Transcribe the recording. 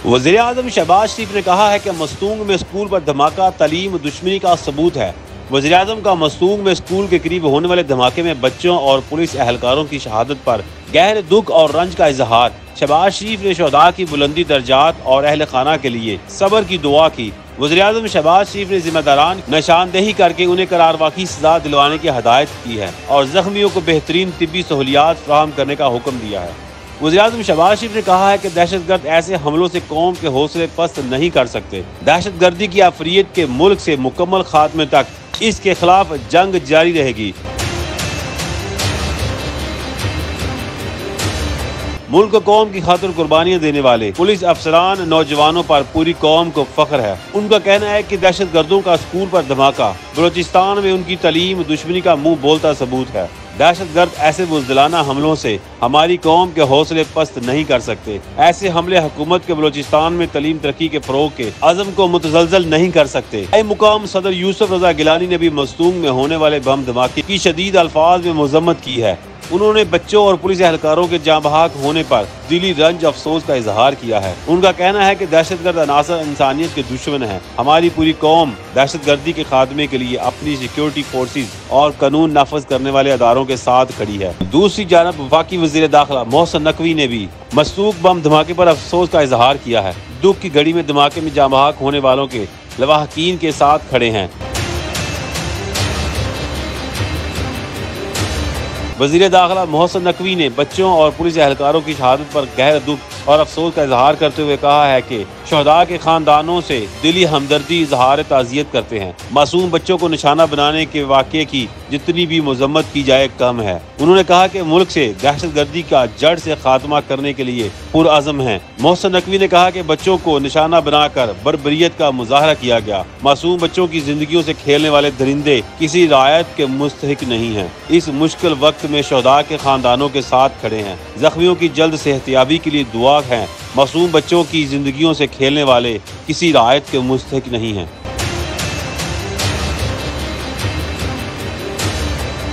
वज़ीर-ए-आज़म शहबाज शरीफ ने कहा है कि मस्तूंग में स्कूल पर धमाका तालीम दुश्मनी का सबूत है। वज़ीर-ए-आज़म का मस्तूंग में स्कूल के करीब होने वाले धमाके में बच्चों और पुलिस एहलकारों की शहादत पर गहरे दुख और रंज का इजहार। शहबाज शरीफ ने शोहदा की बुलंदी दर्जात और अहल खाना के लिए सब्र की दुआ की। वज़ीर-ए-आज़म शहबाज शरीफ ने जिम्मेदारान निशानदेही करके उन्हें करारवाकी सजा दिलवाने की हदायत की है और जख्मियों को बेहतरीन तिब्बी सहूलियात फराहम करने का हुक्म दिया है। वज़ीर-ए-आज़म शहबाज शरीफ ने कहा है कि दहशतगर्द ऐसे हमलों से कौम के हौसले पस्त नहीं कर सकते। दहशतगर्दी की आफरियत के मुल्क से मुकम्मल खात्मे तक इसके खिलाफ जंग जारी रहेगी। मुल्क कौम की खातिर कुर्बानियां देने वाले पुलिस अफसरान नौजवानों पर पूरी कौम को फख्र है। उनका कहना है कि दहशतगर्दों का स्कूल पर धमाका बलोचिस्तान में उनकी तालीम दुश्मनी का मुंह बोलता सबूत है। दहशतगर्द ऐसे बुज़दिलाना हमलों से हमारी कौम के हौसले पस्त नहीं कर सकते। ऐसे हमले हुकूमत के बलोचिस्तान में तालीम तरक्की के फरोग के अज़म को मुतज़लज़ल नहीं कर सकते। मुकाम सदर यूसुफ रज़ा गिलानी ने भी मस्तूंग में होने वाले बम धमाके की शदीद अल्फाज में मज़म्मत की है। उन्होंने बच्चों और पुलिस एहलकारों के जाँ बहक होने पर दिली रंज अफसोस का इजहार किया है। उनका कहना है कि दहशतगर्द अनासर इंसानियत के दुश्मन है। हमारी पूरी कौम दहशतगर्दी के खात्मे के लिए अपनी सिक्योरिटी फोर्सेज और कानून नाफज करने वाले अदारों के साथ खड़ी है। दूसरी जानब वफाकी वज़ीर दाखिला मोहसिन नकवी ने भी मस्तूक बम धमाके पर अफसोस का इजहार किया है। दुख की घड़ी में धमाके में जाँ बहक होने वालों के लवाहकीन के साथ खड़े हैं। वज़ीर दाखिला मोहसिन नकवी ने बच्चों और पुलिस एहलकारों की शहादत पर गहरा दुख और अफसोस का इजहार करते हुए कहा है कि शहदा के खानदानों से दिली हमदर्दी इजहार ताज़ियत करते हैं। मासूम बच्चों को निशाना बनाने के वाक़े की जितनी भी मज़म्मत की जाए कम है। उन्होंने कहा कि मुल्क से दहशतगर्दी का जड़ से खात्मा करने के लिए पुरअज़म है। मोहसिन नकवी ने कहा कि बच्चों को निशाना बनाकर बर्बरियत का मुजाहरा किया गया। मासूम बच्चों की जिंदगियों से खेलने वाले दरिंदे किसी रायत के मुस्तहिक नहीं हैं। इस मुश्किल वक्त में शहदा के खानदानों के साथ खड़े हैं। जख्मियों की जल्द सेहतियाबी के लिए दुआ है। मासूम बच्चों की जिंदगियों से खेलने वाले किसी रायत के मुस्तहिक नहीं हैं।